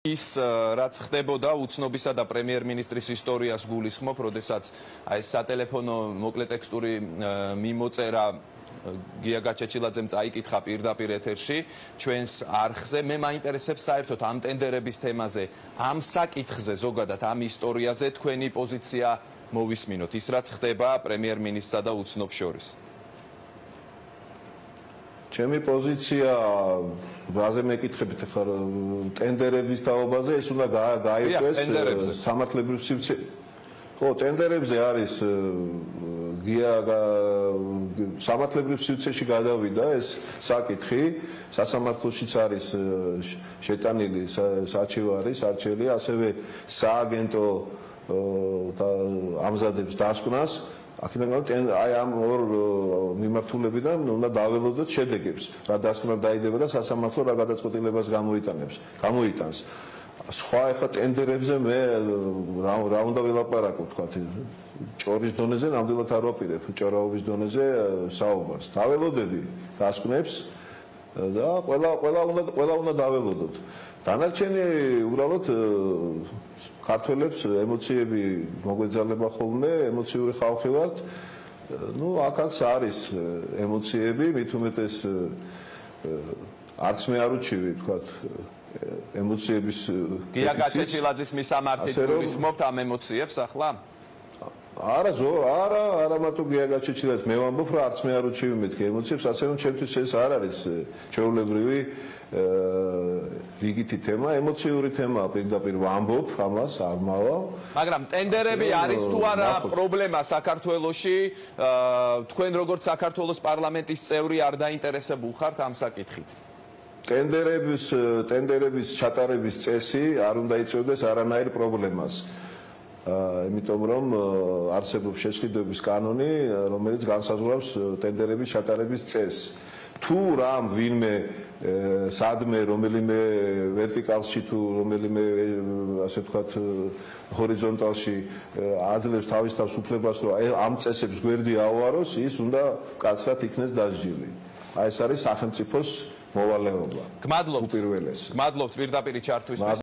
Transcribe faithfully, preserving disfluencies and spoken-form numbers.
ის რაც ხდებოდა უცნობისა და პრემიერ-მინისტრის ისტორიას გულისხმობ, როდესაც აი ეს სატელეფონო მოკლე ტექსტური მიმოწერა გია გაჩეჩილაძემ წაიკითხა პირდაპირ ეთერში ჩვენს არხზე. მე მაინტერესებს საერთოდ ამ ტენდერების თემაზე, ამ საკითხზე ზოგადად, ამ ისტორიაზე თქვენი პოზიცია მოვისმინოთ, ის რაც ხდება პრემიერ-მინისტრსა და უცნობ შორის. ჩემი პოზიცია, რაზე მეკითხებით ხა ტენდერების თაობაზე, ეს უნდა გაიყვეს სამართლებრივ სივრცე. ხო, ტენდერებზე არის გია სამართლებრივ სივრცეში გადავიდა ეს საკითხი, სასამართლოშიც არის შეტანილი საჩივარი, სარჩელი, ასევე სააგენტო ამზადებს დასკვნას. აქედან აი ამ ორ მიმართულებიდან უნდა დაველოდოთ შედეგებს, რა დასკვნა დაიდება და სასამართლო რა გადაწყვეტილებას გამოიტანებს, გამოიტანს. სხვა ახლა ტენდერებზე მე რა უნდა ველაპარაკო, თქვათ, ჭორის დონეზე ნამდვილად არ ვაპირებ, ჭორაობის დონეზე საუბარს. დაველოდები დასკვნებს და ყველა ყველა უნდა ყველა უნდა დაველოდოთ. დანარჩენი უბრალოდ ქართველებს ემოციები მოგვეძალება ხოლმე, ემოციური ხალხი ვართ. ნუ აქაც არის ემოციები, მით უმეტეს არც მე არ უჩივი, თქვათ, ემოციების გია გაჩეჩილაძის მისამართით გულისხმობთ ამ ემოციებს ახლა? არა ზო, არა, არა მარტო გია გაჩეჩილაძის, მე ვამბობ, რომ არც მე არ უჩივი მეთქი ემოციებს, ასე რომ ჩემთვის ეს არ არის ჩვეულებრივი რიგითი თემა, ემოციური თემაა, პირდაპირ ვამბობ, ამას არ მავალ. მაგრამ ტენდერები არის თუ არა პრობლემა საქართველოში, თქვენ როგორც საქართველოს პარლამენტის წევრი არ დაინტერესებულ ხართ ამ საკითხით? ტენდერების ტენდერების ჩატარების წესი არ უნდა იწვევდეს არანაირ პრობლემას. იმიტომ რომ არსებობს შესყიდვების კანონი, რომელიც განსაზღვრავს ტენდერების ჩატარების წესს. თუ რამ ვინმე სადმე რომელიმე ვერტიკალში თუ რომელიმე ასე ვთქვათ ჰორიზონტალში აძლევს თავის თავს უფლებას, რომ ამ წესებს გვერდი აუაროს, ის უნდა კაცრად იქნეს დასჯილი. აი ეს არის სახელმწიფოს მოვალეობა. გმადლობთ. უპირველეს. გმადლობთ პირდაპირ ჩართვისთვის.